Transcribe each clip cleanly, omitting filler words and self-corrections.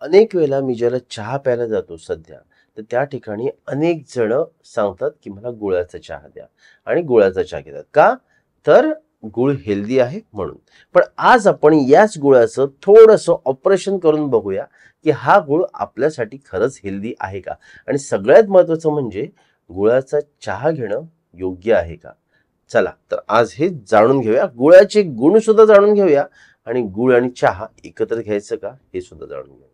अनेक वेळेला मी ज्याला चहा प्यायला जातो सध्या, तर त्या ठिकाणी अनेक जण सांगतात, की मला गुळाचा चहा द्या आणि गुळाचा चहा घेतात. का? तर गूळ हेल्दी आहे म्हणून. पण आज आपण याच गुळाचं थोडंसं ऑपरेशन करून बघूया, की हा गूळ आपल्यासाठी खरंच हेल्दी आहे का? आणि सगळ्यात महत्त्वाचं म्हणजे गुळाचा चहा घेणं योग्य आहे का? चला तर आज हे जाणून घेऊया. गुळाचे गुण सुद्धा जाणून घेऊया आणि गूळ आणि चहा एकत्र घ्यायचं का हे सुद्धा जाणून घेऊया.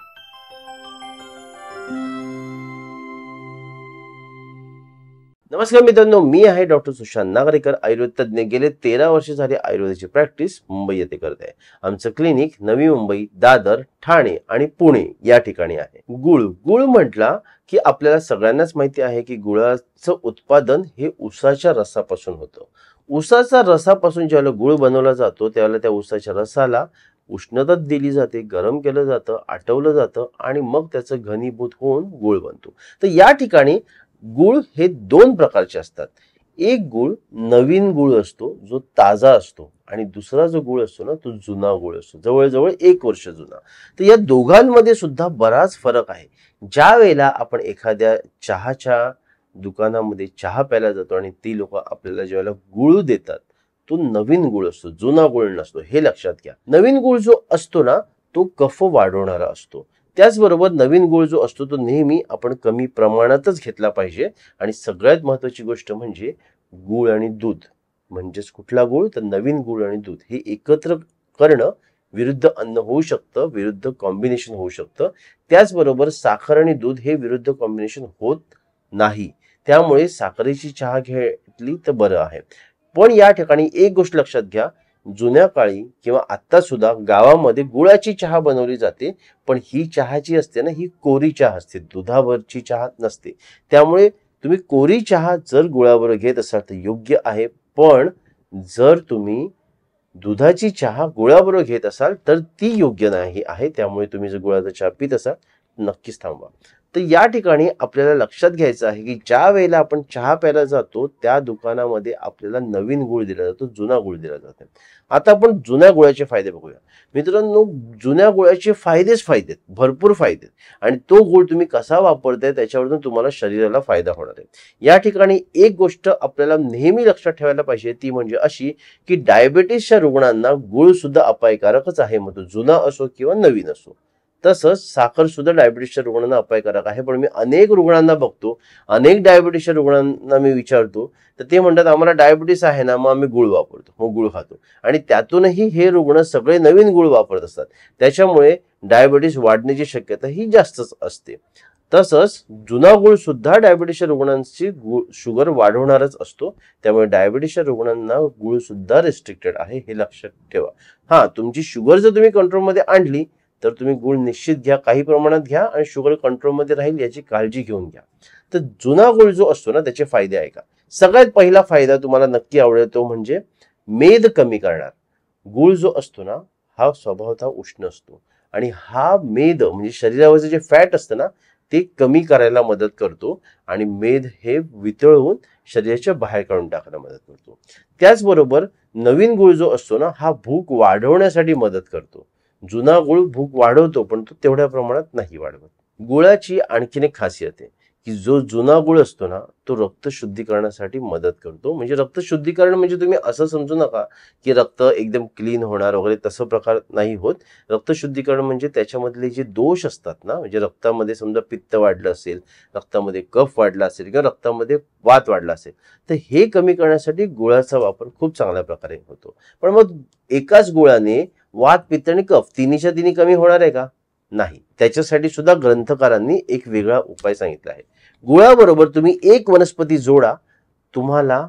नमस्कार मित्रांनो, मी आहे डॉक्टर सुशांत नागरेकर, आयुर्वेद तज्ञ. गेले 13 वर्ष झाली आयुर्वेदाची प्रॅक्टिस मुंबई येथे करत आहे. आमचं क्लिनिक नवी मुंबई, दादर, ठाणे आणि पुणे या ठिकाणी आहे. गुळ म्हटला की आपल्याला सगळ्यांनाच माहिती आहे की गुळाचं उत्पादन हे ऊसाच्या रसापासून होतं. ऊसाच्या रसापासून ज्यावेळेला गुळ बनवला जातो त्यावेळेला त्या ऊसाच्या रसाला उष्णता दिली जाते, गरम केलं जातं, आटवलं जातं आणि मग त्याचं घनीभूत होऊन गुळ बनतो. तर या ठिकाणी गुळ हे दोन प्रकारचे असतात. एक गुळ नवीन गुळ असतो जो ताजा असतो आणि दुसरा जो गुळ असतो ना तो जुना गुळ असतो, जवळजवळ 1 वर्ष जुना. तर या दोघांमध्ये सुद्धा बराच फरक आहे. ज्या वेळेला आपण एखाद्या चहाच्या दुकानामध्ये चहा प्यायला जातो आणि ती लोक आपल्याला ज्यावेळेला गुळ देतात तो नवीन गुळ असतो, जुना गुळ नसतो, हे लक्षात घ्या. नवीन गुळ जो असतो ना तो कफ वाढवणारा असतो. त्याचबरोबर नवीन गुळ जो असतो तो नेहमी आपण कमी प्रमाणातच घेतला पाहिजे. आणि सगळ्यात महत्त्वाची गोष्ट म्हणजे गुळ आणि दूध, म्हणजेच कुठला गुळ तर नवीन गुळ आणि दूध हे एकत्र करणं विरुद्ध अन्न होऊ शकतं, विरुद्ध कॉम्बिनेशन होऊ शकतं. त्याचबरोबर साखर आणि दूध हे विरुद्ध कॉम्बिनेशन होत नाही. त्यामुळे साखरेची चहा घेतली तर बरं आहे. पण या ठिकाणी एक गोष्ट लक्षात घ्या, जुन्या काळी किंवा आता सुद्धा गावामध्ये गुळाची चहा बनवली जाते, पण ही चहा जी असते ना ही कोरी चहा असते, दुधावरची चहा नसते. त्यामुळे तुम्ही कोरी चहा जर गुळाबरोबर घेत असाल तर योग्य आहे, पण जर तुम्ही दुधाची चहा गुळाबरोबर घेत असाल तर ती योग्य नाही आहे. त्यामुळे तुम्ही जर गुळाचा चहा पित असाल नक्कीच थांबवा. तर या ठिकाणी आपल्याला लक्षात घ्यायचं आहे की ज्या वेळेला आपण चहा प्यायला जातो त्या दुकानामध्ये आपल्याला नवीन गुळ दिला जातो, जुना गुळ दिला जातो. आता आपण जुन्या गुळाचे फायदे बघूया. मित्रांनो, जुन्या गुळाचे फायदेच फायदेत, भरपूर फायदेत. आणि तो गुळ तुम्ही कसा वापरताय त्याच्यावरून तुम्हाला शरीराला फायदा होणार आहे. या ठिकाणी एक गोष्ट आपल्याला नेहमी लक्षात ठेवायला पाहिजे, ती म्हणजे अशी की डायबिटीसच्या रुग्णांना गुळ सुद्धा अपायकारकच आहे, मग तो जुना असो किंवा नवीन असो. तसंच साखर सुद्धा डायबिटीसच्या रुग्णांना अपायकारक आहे. पण मी अनेक रुग्णांना बघतो, अनेक डायबिटीसच्या रुग्णांना मी विचारतो तर ते म्हणतात आम्हाला डायबिटीस आहे ना, मग आम्ही गुळ वापरतो, मग गुळ खातो. आणि त्यातूनही हे रुग्ण सगळे नवीन गुळ वापरत असतात. त्याच्यामुळे डायबिटीस वाढण्याची शक्यता ही जास्तच असते. तसंच जुना गुळ सुद्धा डायबिटीसच्या रुग्णांची शुगर वाढवणारच असतो. त्यामुळे डायबिटीसच्या रुग्णांना गुळ सुद्धा रिस्ट्रिक्टेड आहे, हे लक्षात ठेवा. हा, तुमची शुगर जर तुम्ही कंट्रोलमध्ये आणली तर तुम्ही गुळ निश्चित घ्या, काही प्रमाणात घ्या आणि शुगर कंट्रोलमध्ये राहील याची काळजी घेऊन घ्या. तर जुना गुळ जो असतो ना त्याचे फायदे आहे का? सगळ्यात पहिला फायदा तुम्हाला नक्की आवडेल तो म्हणजे मेद कमी करणार. गुळ जो असतो ना हा स्वभावतः उष्ण असतो आणि हा मेद म्हणजे शरीरावरचं जे फॅट असतं ना ते कमी करायला मदत करतो आणि मेद हे वितळवून शरीराच्या बाहेर काढून टाकायला मदत करतो. त्याचबरोबर नवीन गुळ जो असतो ना हा भूक वाढवण्यासाठी मदत करतो. जुना गुळ भूक वाढवतो पण तो तेवढ्या प्रमाणात नाही वाढवत. गुळाची आणखीन एक खासियत आहे की जो जुना गुळ असतो ना तो रक्त शुद्धीकरणासाठी मदत करतो. म्हणजे रक्त शुद्धीकरण म्हणजे तुम्ही असं समजू नका की रक्त एकदम क्लीन होणार वगैरे, तसं प्रकार नाही होत. रक्त शुद्धीकरण म्हणजे त्याच्यामधले जे दोष असतात ना, म्हणजे रक्तामध्ये समजा पित्त वाढलं असेल, रक्तामध्ये कफ वाढला असेल किंवा रक्तामध्ये वात वाढला असेल तर हे कमी करण्यासाठी गुळाचा वापर खूप चांगल्या प्रकारे होतो. पण मग एकाच गुळाने वात, पित्त आणि कफ तिन्हीच्या तिन्ही कमी होणार आहे का? नाही. त्याच्यासाठी सुद्धा ग्रंथकारांनी एक वेगळा उपाय सांगितला आहे. गुळाबरोबर तुम्ही एक वनस्पती जोडा, तुम्हाला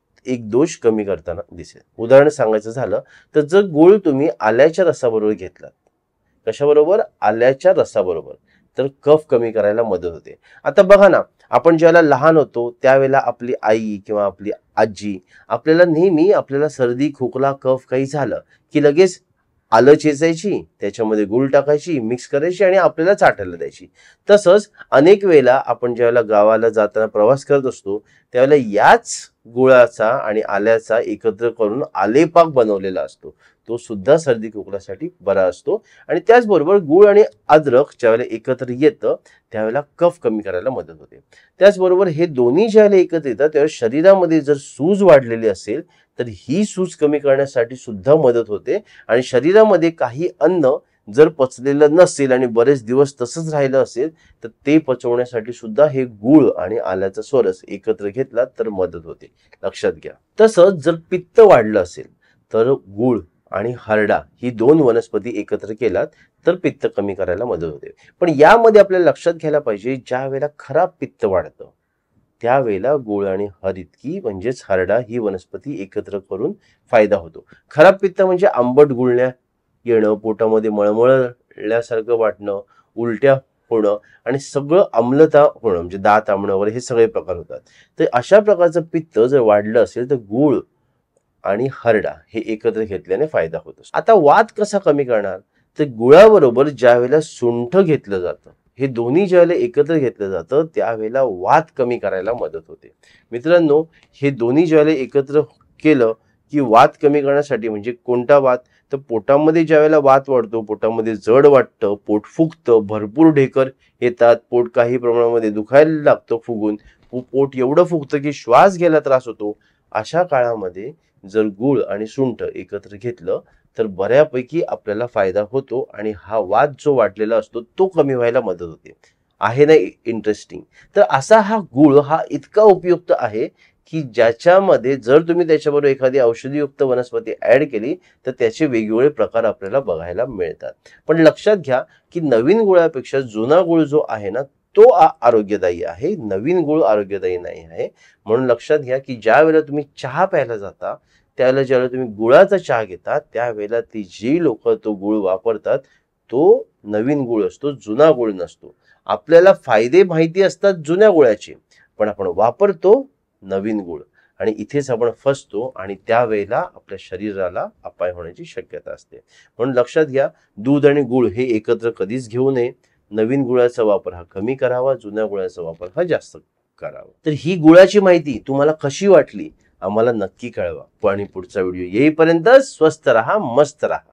एक दोष कमी करताना दिसेल. उदाहरण सांगायचं झालं तर जर गुळ तुम्ही आल्याच्या रसाबरोबर घेतलात, कशाबरोबर? आल्याच्या रसाबरोबर, तर कफ कमी करायला मदत होते. आता बघा ना, आपण ज्याला लहान होतो त्यावेळेला आपली आई किंवा आपली आजी आपल्याला नेहमी आपल्याला सर्दी, खोकला, कफ काही झालं की लगेच आलं चेचायची, त्याच्यामध्ये गुळ टाकायची, मिक्स करायची आणि आपल्याला चाटायला द्यायची. तसंच अनेक वेळेला आपण ज्यावेळेला गावाला जाताना प्रवास करत असतो त्यावेळेला याच गुळाचा आणि आल्याचा एकत्र करून आलेपाक बनवलेला असतो. तो सुद्धा सर्दी खोकल्यासाठी बरा असतो. आणि त्याचबरोबर गुळ आणि अद्रक ज्यावेळेला एकत्र येतं त्यावेळेला कफ कमी करायला मदत होते. त्याचबरोबर हे दोन्ही ज्यावेळेला एकत्र येतात त्यावेळेला शरीरामध्ये जर सूज वाढलेली असेल तर ही सूज कमी करण्यासाठी सुद्धा मदत होते. आणि शरीरामध्ये काही अन्न जर पचलेलं नसेल आणि बरेच दिवस तसंच राहिलं असेल तर ते पचवण्यासाठी सुद्धा हे गुळ आणि आल्याचा स्वरस एकत्र घेतला तर मदत होते, लक्षात घ्या. तसंच जर पित्त वाढलं असेल तर गुळ आणि हरडा ही दोन वनस्पती एकत्र केलात तर पित्त कमी करायला मदत होते. पण यामध्ये आपल्याला लक्षात घ्यायला पाहिजे ज्या वेळेला खराब पित्त वाढतं त्यावेळेला गुळ आणि हरितकी म्हणजेच हरडा ही वनस्पती एकत्र करून फायदा होतो. खराब पित्त म्हणजे आंबट गुळण्या येणं, पोटामध्ये मळमळल्यासारखं वाटणं, उलट्या होणं आणि सगळं आम्लता होणं म्हणजे दात आंबणं वगैरे हे सगळे प्रकार होतात. तर अशा प्रकारचं पित्त जर वाढलं असेल तर गुळ आणि हरडा हे एकत्र घेतल्याने फायदा होतो. आता वात कसा कमी करणार तर गुळाबरोबर ज्या वेळेला सुंठ घेतलं जातं हे दोन्ही ज्यावेळेला एकत्र घेतलं जातं त्यावेळेला वात कमी करायला मदत होते. मित्रांनो, हे दोन्ही ज्यावेळेला एकत्र केलं की वात कमी करण्यासाठी म्हणजे कोणता वात तर पोटामध्ये ज्यावेळेला वात वाढतो, पोटामध्ये जड वाटतं, पोट फुगतं, भरपूर ढेकर येतात, पोट काही प्रमाणामध्ये दुखायला लागतं फुगून, पोट एवढं फुगतं की श्वास घ्यायला त्रास होतो. अशा काळामध्ये जर गुळ आणि सुंठ एकत्र घेतलं तर बऱ्यापैकी आपल्याला फायदा होतो आणि हा वात जो वाढलेला असतो तो कमी व्हायला मदत होते. आहे ना इंटरेस्टिंग. तर असा हा गुळ हा इतका उपयुक्त आहे की ज्याच्यामध्ये जर तुम्ही त्याच्याबरोबर एखादी औषधीयुक्त वनस्पती ऍड केली तर त्याचे वेगवेगळे प्रकार आपल्याला बघायला मिळतात. पण लक्षात घ्या की नवीन गुळापेक्षा जुना गुळ जो आहे ना तो आरोग्यदायी आहे, नवीन गुळ आरोग्यदायी नाही आहे. म्हणून लक्षात घ्या की ज्या वेळेला तुम्ही चहा प्यायला जाता त्यावेळेला ज्यावेळेला तुम्ही गुळाचा चहा घेता त्यावेळेला ती जी लोक तो गुळ वापरतात तो नवीन गुळ असतो, जुना गुळ नसतो. आपल्याला फायदे माहिती असतात जुन्या गुळाचे पण आपण वापरतो नवीन गुळ आणि इथेच आपण फसतो आणि त्यावेळेला आपल्या शरीराला अपाय होण्याची शक्यता असते. म्हणून लक्षात घ्या दूध आणि गुळ हे एकत्र कधीच घेऊ नये. नवीन गुळाचा वापर हा कमी करावा, जुन्या गुळाचा वापर हा जास्त करावा. तर ही गुळाची माहिती तुम्हाला कशी वाटली आम्हाला नक्की कळवा. आणि पुढचा व्हिडिओ येईपर्यंत स्वस्त रहा, मस्त रहा.